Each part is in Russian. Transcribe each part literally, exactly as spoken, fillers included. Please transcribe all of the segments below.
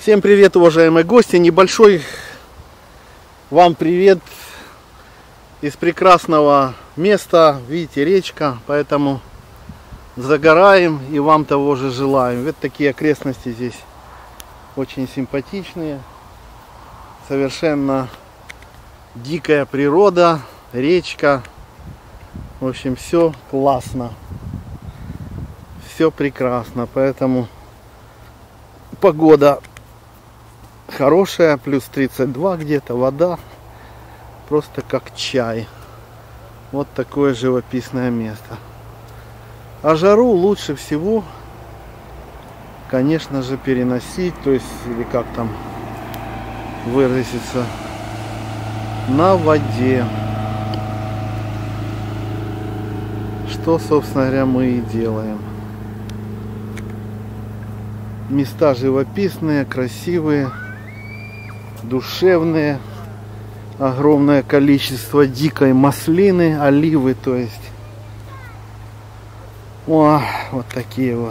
Всем привет, уважаемые гости! Небольшой вам привет из прекрасного места. Видите, речка, поэтому загораем и вам того же желаем. Вот такие окрестности здесь очень симпатичные. Совершенно дикая природа, речка. В общем, все классно. Все прекрасно, поэтому погода хорошая, плюс тридцать два где-то, вода просто как чай. Вот такое живописное место. А жару лучше всего, конечно же, переносить, то есть, или как там выразиться, на воде. Что, собственно говоря, мы и делаем. Места живописные, красивые, душевные. Огромное количество дикой маслины, оливы, то есть. О, вот такие вот.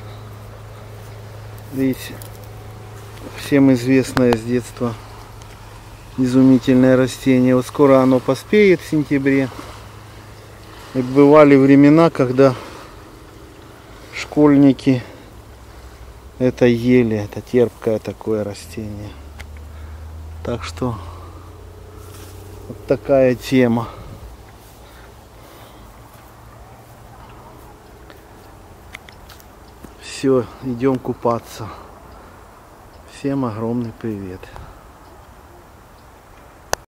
Видите, всем известное с детства изумительное растение. Вот скоро оно поспеет в сентябре. И бывали времена, когда школьники это ели, это терпкое такое растение. Так что вот такая тема. Все, идем купаться. Всем огромный привет.